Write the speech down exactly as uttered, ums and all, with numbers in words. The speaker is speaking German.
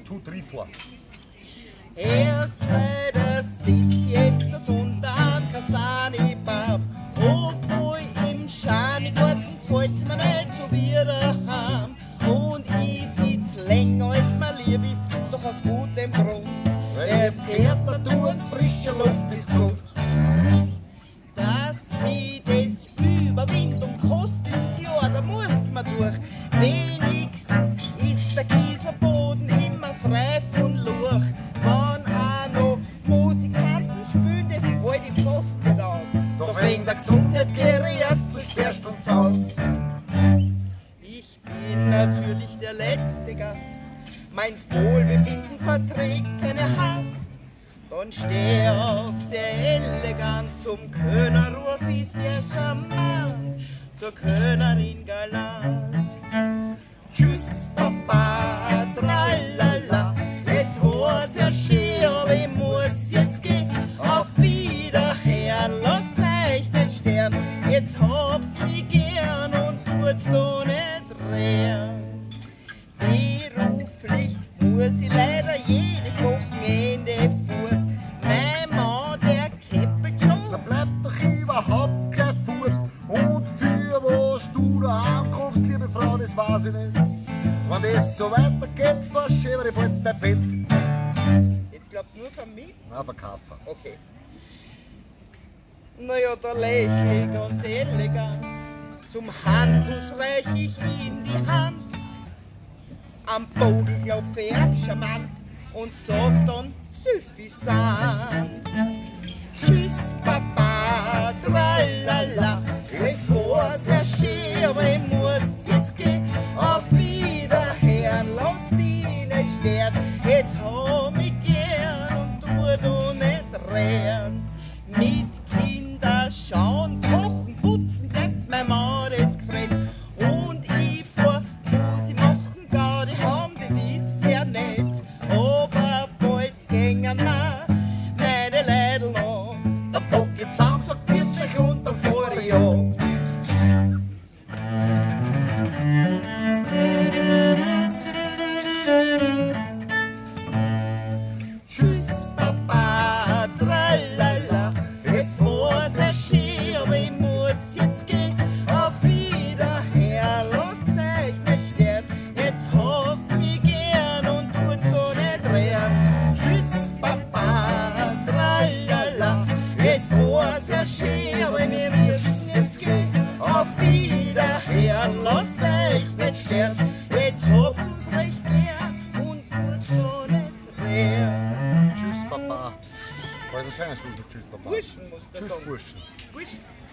two, three, four. Erst leider sitzt öfters unter Kasanibaum. Obwohl im Schanigarten fällt's mir nicht so wieder heim. Und ich sitz länger als mir lieb ist, doch aus gutem Grund. Der Theater tut, frische Luft ist gesund. Dass mich das Überwindung kostet, ist klar, da muss man durch. Wenigstens ist der Kieselboden immer frei von Lurch. Wenn auch noch Musikanten spielen, das halt ich fast nicht aus. Doch wegen der Gesundheit gehe ich erst zu Sperrstunde aus. Ich bin natürlich der letzte Gast, mein Wohlbefinden verträgt keine Hast. Dann steh auf sehr elegant, zum Könner ruf ich sehr charmant, zur Könnerin galant. Tschüss Papa, tralala, es war sehr schön, aber ich muss jetzt gehen. Auf Wiederhören, lasst euch den Stern, jetzt hab's mich gern und tut's doch nicht rehren. Beruflich muss ich leider jedes Wochenende fort. Mein Mann, der käppelt schon. Da bleibt doch überhaupt kein Furt. Und für was du da ankommst, liebe Frau, das weiß ich nicht. Wenn das so weitergeht, verschiebe ich bald dein Bett. Ich glaub nur vermieten. Na, verkaufen. Okay. Naja, da lächle ich ganz elegant. Zum Handkuss reich ich ihm die Hand. Am Boden klopfe ich ab charmant und sag dann suffisant. Tschüss Papa, tralala, es war sehr schön, aber ich muss jetzt gehen. Auf Wiederhören, lass dich nicht sterben, jetzt hab ich gern und tu du nicht rehren. Mit Kinder schauen, kochen, putzen, bleibt mein Mann das gefreut. Und ich fahr, muss ich machen, gar die haben, das ist sehr nett. Aber bald gängen wir meine Leidl an. Der Bock geht zusammen, sagt wirklich und dann fahr ich an. Tschüss Papa, tralala, es war sehr schön, aber ich muss jetzt gehen. Auf Wiederhören, lasst euch nicht sterben, jetzt hast mich gern und tut's so nicht rehren. Tschüss Papa, tralala, es war sehr schön, aber wir müssen jetzt gehen. Auf Wiederhören, lasst euch nicht sterben, jetzt habt ihr's vielleicht gern und tut's so nicht rehren. Tschüss, Papa. War das ein schöner Schluss mit Tschüss, Papa? Burschen muss man Tschüss, sagen. Burschen. Burschen.